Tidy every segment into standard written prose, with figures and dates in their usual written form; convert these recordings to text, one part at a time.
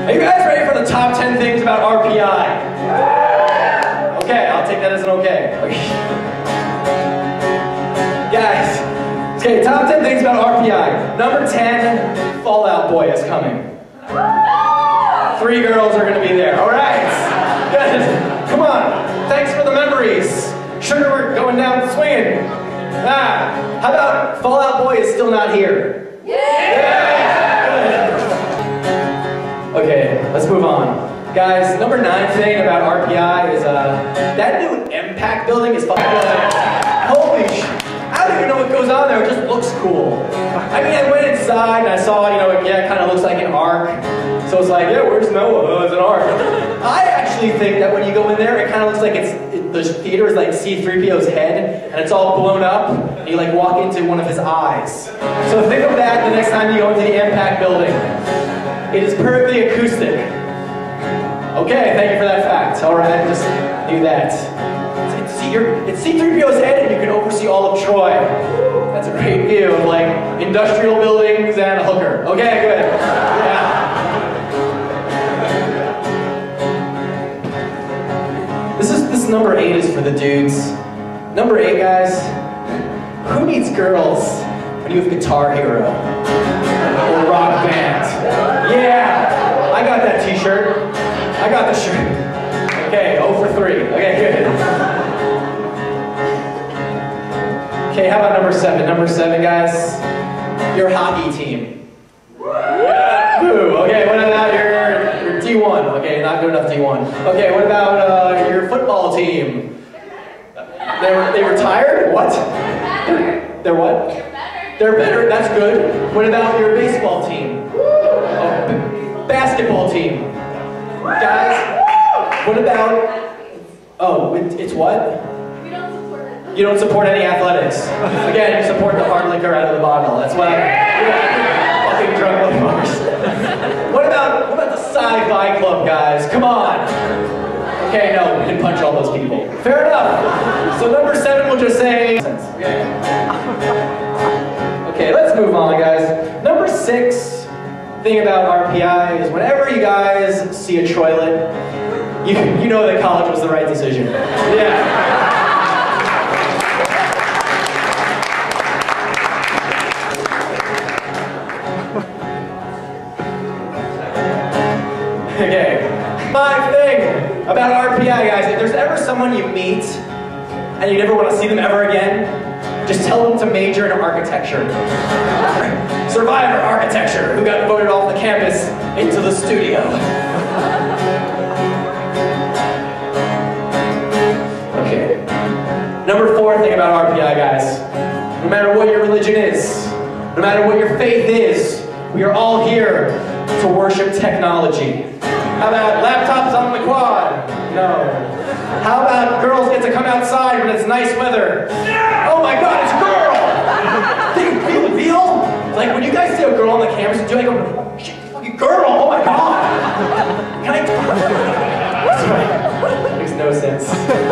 Are you guys ready for the top 10 things about RPI? Okay, I'll take that as an okay. Guys, okay, top 10 things about RPI. Number 10, Fall Out Boy is coming. 3 girls are gonna be there, all right. Good, come on, thanks for the memories. Sugar, we're going down swinging. How about Fall Out Boy is still not here? Yeah! Okay, let's move on. Guys, number 9 thing about RPI is that new MPAC building is fucking building. Holy shit. I don't even know what goes on there, it just looks cool. I mean, I went inside and I saw, you know, it kind of looks like an ark. So it's like, yeah, where's Noah? Oh, it's an ark. I actually think that when you go in there, it kind of looks like the theater is like C-3PO's head, and it's all blown up, and you like walk into one of his eyes. So think of that the next time you go into the MPAC building. It is perfectly acoustic. Okay, thank you for that fact. All right, just do that. It's C-3PO's head, and you can oversee all of Troy. That's a great view of like industrial buildings and a hooker. Okay, good. Yeah. This number 8 is for the dudes. Number 8, guys. Who needs girls when you have Guitar Hero or Rock Band? Yeah, I got that T-shirt. I got the shirt. Okay, 0 for 3. Okay, good. Okay, how about number 7? Number 7, guys. Your hockey team. Yeah. Boo. Okay, what about your D1? Okay, not good enough D1. Okay, what about your football team? They retired? What? They're what? They're better. That's good. What about your baseball team? Oh, basketball team. Guys, what about... Oh, it's what? You don't support any athletics. Again, you support the hard liquor out of the bottle. That's what fucking drunk motherfuckers. What about the sci-fi club, guys? Come on. Okay, no, we can punch all those people. Fair enough. So number 7 will just say... Okay, let's move on, guys. Number 6 thing about RPI is whenever you guys see a toilet, you know that college was the right decision. Yeah. Okay, 5 thing about RPI, guys. If there's ever someone you meet and you never want to see them ever again, just tell them to major in architecture. Survivor architecture, who got voted off the campus into the studio. Okay. Number 4 thing about RPI, guys. No matter what your religion is, no matter what your faith is, we are all here to worship technology. How about laptops on the quad? No. How about girls get to come outside when it's nice weather? Oh my god, it's a girl! Do you feel the feel? Like when you guys see a girl on the campus, do you like go, oh, shit, fucking girl, oh my god! Can I... That makes no sense.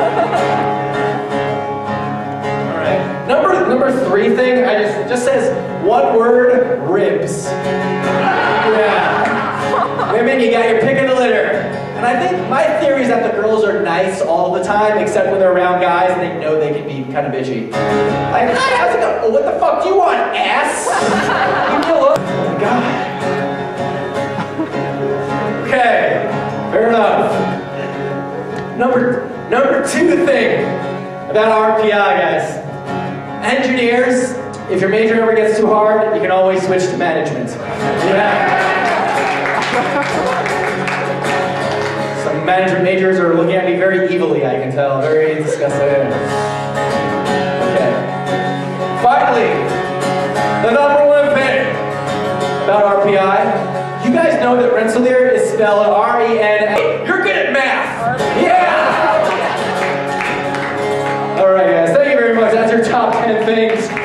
Alright. Number 3 thing, it just says, one word, ribs. Yeah. Women, you got your pick of the litter. And I think my theory is that the girls are nice all the time, except when they're around guys and they know they can be kind of bitchy. Like, hi, how's it going? Oh, what the fuck do you want, ass? Leave me alone. Oh my god. Okay, fair enough. Number 2 thing about RPI, guys. Engineers, if your major ever gets too hard, you can always switch to management. Yeah. Some management majors are looking at me very evilly, I can tell. Very disgusted. Okay. Finally, the number 1 thing about RPI. You guys know that Rensselaer is spelled R-E-N-A. You're good at math! Yeah! Alright guys, thank you very much. That's your top 10 things.